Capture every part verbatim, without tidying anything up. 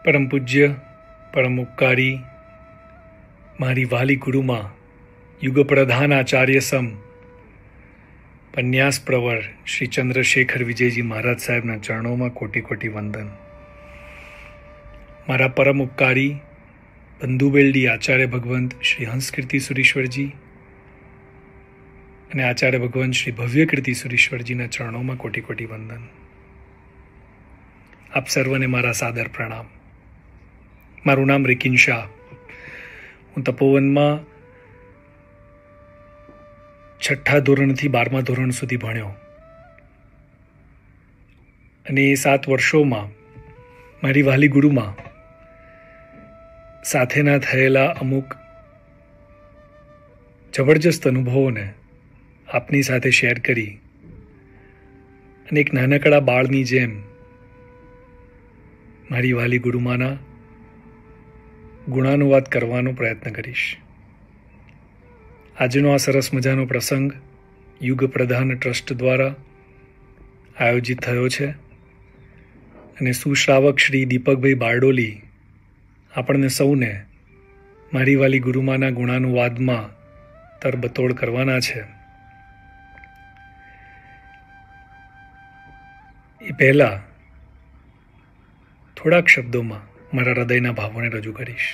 પરમ પૂજ્ય પરમ ઉપકારી મારી વાલી ગુરુમાં યુગ પ્રધાન આચાર્ય સમ પન્યાસ પ્રવર શ્રી ચંદ્રશેખર વિજયજી મહારાજ સાહેબના ચરણોમાં કોટી કોટી વંદન. મારા પરમ ઉપકારી બંધુબેલડી આચાર્ય ભગવંત શ્રી હંસકીર્તિ સુરીશ્વરજી અને આચાર્ય ભગવંત શ્રી ભવ્યકીર્તિ સુરીશ્વરજીના ચરણોમાં કોટી કોટી વંદન. આપ સર્વને મારા સાદર પ્રણામ. મારું નામ રિકિન શાહ. હું તપોવનમાં છઠ્ઠા ધોરણથી બારમા ધોરણ સુધી ભણ્યો અને એ સાત વર્ષોમાં મારી વાલી ગુરુમાં સાથેના થયેલા અમુક જબરજસ્ત અનુભવોને આપની સાથે શેર કરી અને એક નાનકડા બાળની જેમ મારી વાલી ગુરુમાના ગુણાનુવાદ કરવાનો પ્રયત્ન કરીશ. આજનો આ સરસ મજાનો પ્રસંગ યુગ પ્રધાન ટ્રસ્ટ દ્વારા આયોજિત થયો છે અને સુશ્રાવક શ્રી દીપકભાઈ બારડોલી આપણને સૌને મારી વાલી ગુરુમાના ગુણાનુવાદમાં તરબતોડ કરવાના છે. એ પહેલા થોડાક શબ્દોમાં મારા હૃદયના ભાવોને રજૂ કરીશ.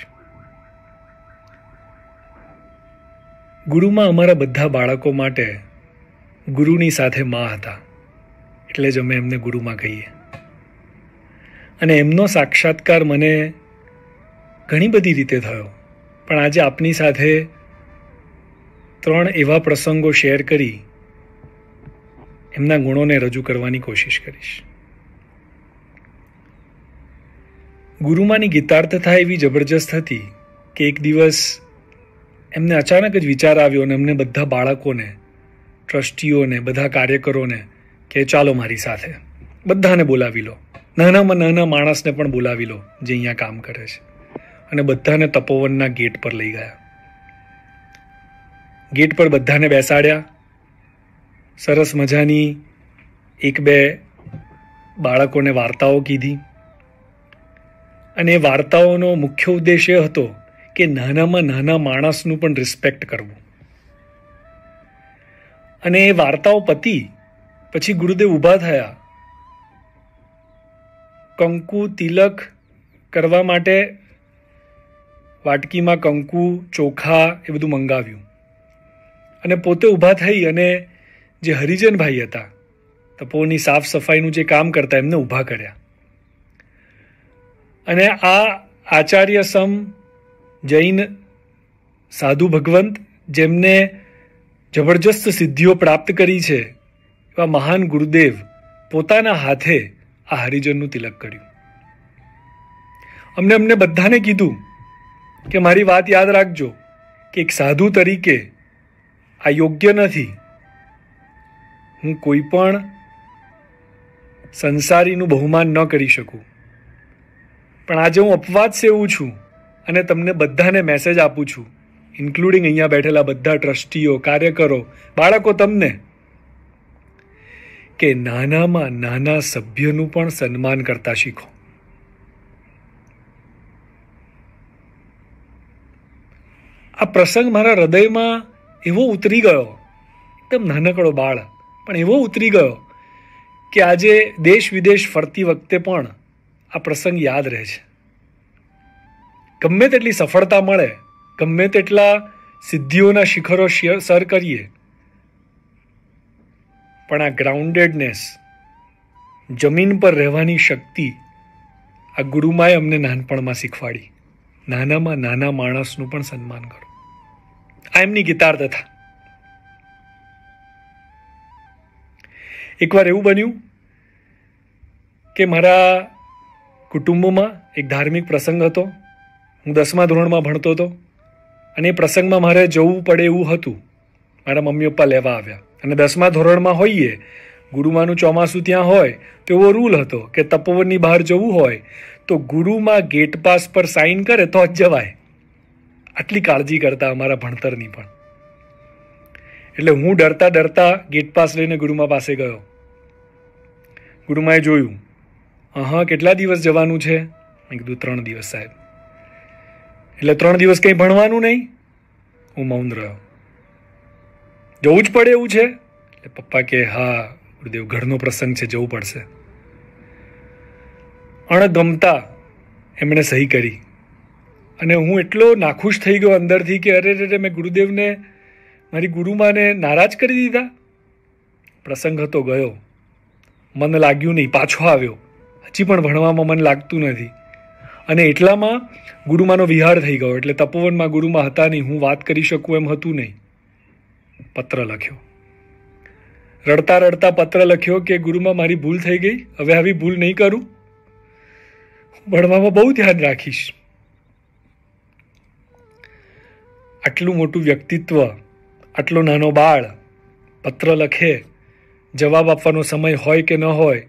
ગુરુમાં અમારા બધા બાળકો માટે ગુરુની સાથે મા હતા, એટલે જ અમે એમને ગુરુમાં કહીએ. અને એમનો સાક્ષાત્કાર મને ઘણી બધી રીતે થયો, પણ આજે આપની સાથે ત્રણ એવા પ્રસંગો શેર કરી એમના ગુણોને રજૂ કરવાની કોશિશ કરીશ. ગુરુમાની ગીતાર્થતા એવી જબરજસ્ત હતી કે એક દિવસ એમને અચાનક જ વિચાર આવ્યો અને એમને બધા બાળકોને, ટ્રસ્ટીઓને, બધા કાર્યકરોને કે ચાલો મારી સાથે બધાને બોલાવી લો, નાનામાં નાના માણસને પણ બોલાવી લો જે અહીંયા કામ કરે છે, અને બધાને તપોવનના ગેટ પર લઈ ગયા. ગેટ પર બધાને બેસાડ્યા. સરસ મજાની એક બે બાળકોને વાર્તાઓ કીધી અને એ વાર્તાઓનો મુખ્ય ઉદ્દેશ એ હતો કે નાનામાં નાના માણસનું પણ રિસ્પેક્ટ કરવું. અને એ વાર્તાઓ પતી પછી ગુરુદેવ ઊભા થયા. કંકુ તિલક કરવા માટે વાટકીમાં કંકુ, ચોખા એ બધું મંગાવ્યું અને પોતે ઊભા થઈ અને જે હરિજનભાઈ હતા, તપોની સાફ સફાઈનું જે કામ કરતા, એમને ઊભા કર્યા. અને આ આચાર્ય સમ જૈન સાધુ ભગવંત, જેમને જબરજસ્ત સિદ્ધિઓ પ્રાપ્ત કરી છે, એવા મહાન ગુરુદેવ પોતાના હાથે આ હરિજનનું તિલક કર્યું. અમને અમને બધાને કીધું કે મારી વાત યાદ રાખજો કે એક સાધુ તરીકે આ યોગ્ય નથી. હું કોઈ પણ સંસારીનું બહુમાન ન કરી શકું, પણ આજે હું અપવાદ સેવું છું અને તમને બધાને મેસેજ આપું છું, ઇન્ક્લુડિંગ અહીંયા બેઠેલા બધા ટ્રસ્ટીઓ, કાર્યકરો, બાળકો, તમને કે નાનામાં નાના સભ્યનું પણ સન્માન કરતા શીખો. આ પ્રસંગ મારા હૃદયમાં એવો ઉતરી ગયો, એકદમ નાનકડો બાળ પણ એવો ઉતરી ગયો કે આજે દેશ વિદેશ ફરતી વખતે પણ આ પ્રસંગ યાદ રહે છે. ગમે તેટલી સફળતા મળે, ગમે તેટલા સિદ્ધિઓના શિખરો સર કરીએ, પણ આ ગ્રાઉન્ડેડનેસ, જમીન પર રહેવાની શક્તિ આ ગુરુમાએ અમને નાનપણમાં શીખવાડી. નાનામાં નાના માણસનું પણ સન્માન કરો. આ એમની ગીતાર્થતા. એકવાર એવું બન્યું કે મારા કુટુંબમાં એક ધાર્મિક પ્રસંગ હતો. હું દસમા ધોરણમાં ભણતો હતો અને એ પ્રસંગમાં મારે જવું પડે એવું હતું. મારા મમ્મી પપ્પા લેવા આવ્યા અને દસમા ધોરણમાં હોઈએ, ગુરુમાનું ચોમાસું ત્યાં હોય, તો એવો રૂલ હતો કે તપોવનની બહાર જવું હોય તો ગુરુમાં ગેટ પાસ પર સાઇન કરે તો જ જવાય. આટલી કાળજી કરતા અમારા ભણતરની પણ. એટલે હું ડરતા ડરતા ગેટ પાસ લઈને ગુરુમા પાસે ગયો. ગુરુમાએ જોયું, હા કેટલા દિવસ જવાનું છે? મેં કીધું ત્રણ દિવસ સાહેબ. એટલે ત્રણ દિવસ કંઈ ભણવાનું નહીં. હું મૌન રહ્યો. જવું જ પડે એવું છે? એટલે પપ્પા કે હા ગુરુદેવ, ઘરનો પ્રસંગ છે, જવું પડશે. અણગમતા એમણે સહી કરી અને હું એટલો નાખુશ થઈ ગયો અંદરથી કે અરે રે, મેં ગુરુદેવને, મારી ગુરુમાને નારાજ કરી દીધા. પ્રસંગ હતો, ગયો, મન લાગ્યું નહીં, પાછો આવ્યો. હજી પણ ભણવામાં મન લાગતું નથી. અને એટલામાં ગુરુમાનો વિહાર થઈ ગયો. એટલે તપોવનમાં ગુરુમા હતા નહીં, હું વાત કરી શકું એમ હતું નહીં. પત્ર લખ્યો, રડતા રડતા પત્ર લખ્યો કે ગુરુમા, મારી ભૂલ થઈ ગઈ, હવે આવી ભૂલ નહીં કરું, ભણવામાં બહુ ધ્યાન રાખીશ. આટલું મોટું વ્યક્તિત્વ, આટલો નાનો બાળ પત્ર લખે, જવાબ આપવાનો સમય હોય કે ન હોય.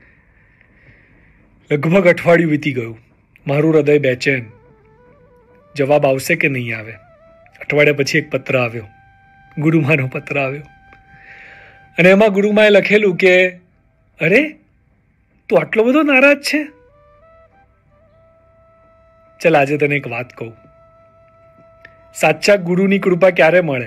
લગભગ અઠવાડિયું વીતી ગયું. મારું હૃદય બેચેન, જવાબ આવશે કે નહીં આવે. અઠવાડિયા પછી એક પત્ર આવ્યો, ગુરુમાનો પત્ર આવ્યો. અને એમાં ગુરુમાએ લખેલું કે અરે, તું આટલો બધો નારાજ છે? ચલ આજે તને એક વાત કહું. સાચા ગુરુની કૃપા ક્યારે મળે?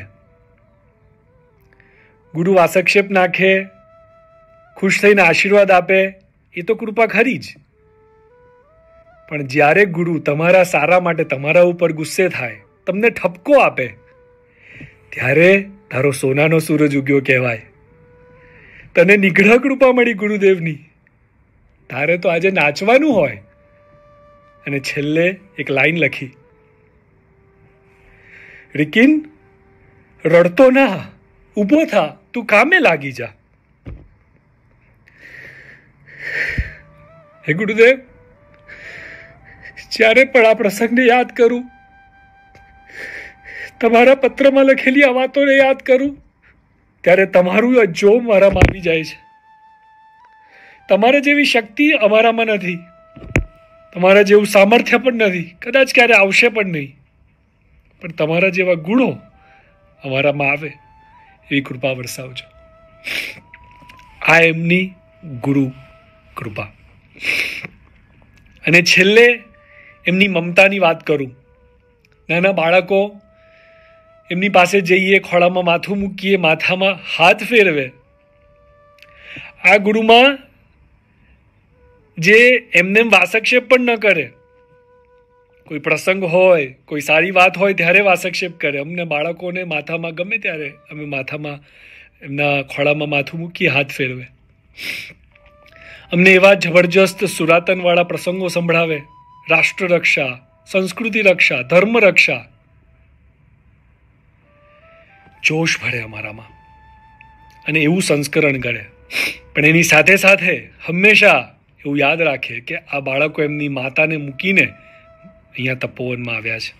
ગુરુ વાસક્ષેપ નાખે, ખુશ થઈને આશીર્વાદ આપે, એ તો કૃપા ખરી જ. પણ જ્યારે ગુરુ તમારા સારા માટે તમારા ઉપર ગુસ્સે થાય, તમને ઠપકો આપે, ત્યારે તારો સોનાનો સૂરજ ઉગ્યો કહેવાય. તને નિગ્રહ કૃપા મળી ગુરુદેવની, તારે તો આજે નાચવાનું હોય. અને છેલ્લે એક લાઈન લખી, રિકિન, રડતો ના, ઊભો થા, તું કામે લાગી જા. હે ગુરુદેવ, જ્યારે પણ આ પ્રસંગને યાદ કરું, તમારા પત્રમાં લખેલી આ વાતોને યાદ કરું, ત્યારે તમારું આ જોમ મારામાં આવી જાય છે. તમારા જેવી શક્તિ અમારામાં નથી, તમારા જેવું સામર્થ્ય પણ નથી, કદાચ ક્યારે આવશે પણ નહીં. પણ તમારા જેવા ગુણો અમારામાં આવે એવી કૃપા વરસાવજો. આ એમની ગુરુ કૃપા. અને છેલ્લે એમની મમતાની વાત કરું. નાના બાળકો એમની પાસે જઈએ, ખોળામાં માથું મૂકીએ, માથામાં હાથ ફેરવે. આ ગુરુમાં જે એમને વાસક્ષેપ પણ ન કરે. કોઈ પ્રસંગ હોય, કોઈ સારી વાત હોય ત્યારે વાસક્ષેપ કરે. અમને બાળકોને માથામાં ગમે ત્યારે અમે માથામાં એમના ખોળામાં માથું મૂકીએ, હાથ ફેરવે. અમને એવા જબરજસ્ત સુરાતનવાળા પ્રસંગો સંભળાવે. રાષ્ટ્ર રક્ષા, સંસ્કૃતિ રક્ષા, ધર્મ રક્ષા. જોશ ભરે અમારામાં અને એવું સંસ્કરણ કરે. પણ એની સાથે સાથે હંમેશા એવું યાદ રાખે કે આ બાળકો એમની માતાને મૂકીને અહીંયા તપોવનમાં આવ્યા છે.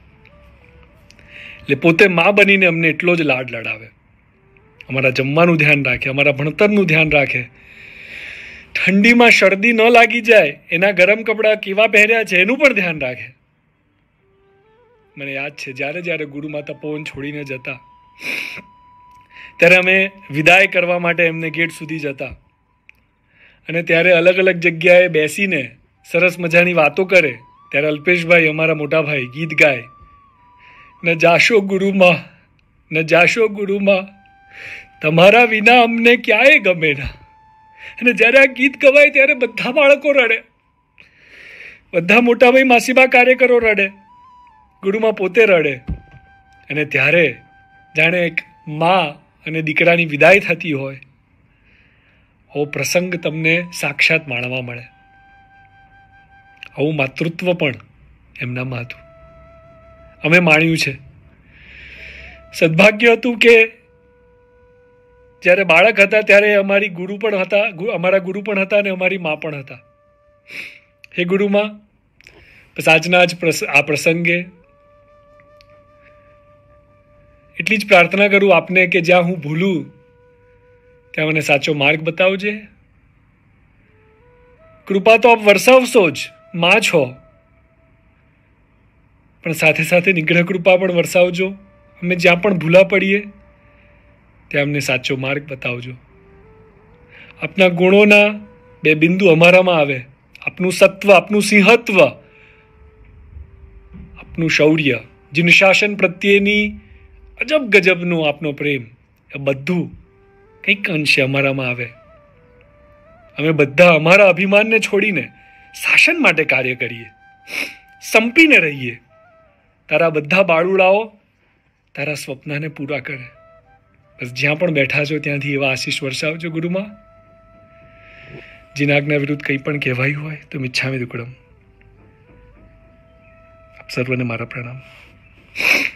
એટલે પોતે મા બનીને અમને એટલો જ લાડ લડાવે. અમારા જમવાનું ધ્યાન રાખે, અમારા ભણતરનું ધ્યાન રાખે. ઠંડીમાં શરદી ન લાગી જાય, એના ગરમ કપડાં કેવા પહેર્યા છે એનું પણ ધ્યાન રાખે. મને યાદ છે જ્યારે જ્યારે ગુરુમા તપોવન છોડીને જતા, ત્યારે અમે વિદાય કરવા માટે એમને ગેટ સુધી જતા. અને ત્યારે અલગ અલગ જગ્યાએ બેસીને સરસ મજાની વાતો કરે. ત્યારે અલ્પેશભાઈ, અમારા મોટા ભાઈ, ગીત ગાય, ન જાશો ગુરુમાં, ન જાશો ગુરુમાં, તમારા વિના અમને ક્યાંય ગમે ના. અને જ્યારે આ ગીત ગવાય ત્યારે બધા બાળકો રડે, બધા મોટા ભાઈ માસીબા કાર્યકરો રડે, ગુરુમાં પોતે રડે. અને ત્યારે જાણે એક મા અને દીકરાની વિદાય થતી હોય, આવો પ્રસંગ તમને સાક્ષાત માણવા મળે. આવું માતૃત્વ પણ એમનામાં હતું, અમે માણ્યું છે. સદભાગ્ય હતું કે જ્યારે બાળક હતા ત્યારે અમારી ગુરુ પણ હતા, અમારા ગુરુ પણ હતા અને અમારી મા પણ હતા. હે ગુરુમાં, બસ આજના જ આ પ્રસંગે એટલી જ પ્રાર્થના કરું આપને કે જ્યાં હું ભૂલું ત્યાં મને સાચો માર્ગ બતાવજે. કૃપા તો આપ વરસાવશો જ, માં છો, પણ સાથે સાથે નિગ્રહ કૃપા પણ વરસાવજો. અમે જ્યાં પણ ભૂલા પડીએ ત્યાં અમને સાચો માર્ગ બતાવજો. આપના ગુણોના બે બિંદુ અમારામાં આવે, આપનું સત્વ, આપનું સિંહત્વ આપનું શૌર્ય, જિનશાસન પ્રત્યેની અજબ ગજબનો આપનો પ્રેમ, એ બધું કંઈક અંશે અમારામાં આવે. અમે બધા અમારા અભિમાનને છોડીને શાસન માટે કાર્ય કરીએ, સંપીને રહીએ. તારા બધા બાળુડાઓ તારા સ્વપ્નને પૂરા કરે. બસ જ્યાં પણ બેઠા છો ત્યાંથી એવા આશીષ વર્ષાવજો ગુરુમાં. જેના આજ્ઞા વિરુદ્ધ કંઈ પણ કહેવાયું હોય તો મિચ્છામિ દુક્કડમ. આપ સર્વને મારા પ્રણામ.